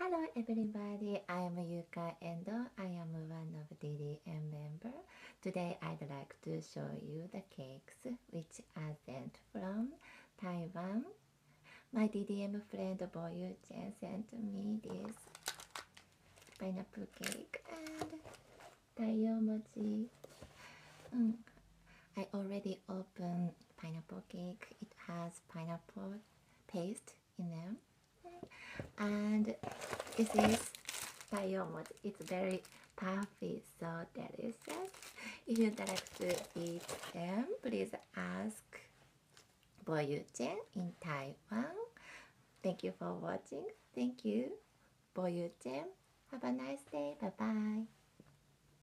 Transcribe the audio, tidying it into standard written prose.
Hello everybody, I am Yuka and I am one of DDM member. Today I'd like to show you the cakes which are sent from Taiwan. My DDM friend Boyu Chen sent me this pineapple cake and Taiyo mochi. I already opened pineapple cake. It has pineapple paste in them. And this is Taiwan. It's very puffy, so delicious. If you'd like to eat them, please ask Boyuchen in Taiwan. Thank you for watching. Thank you, Boyuchen. Have a nice day. Bye bye.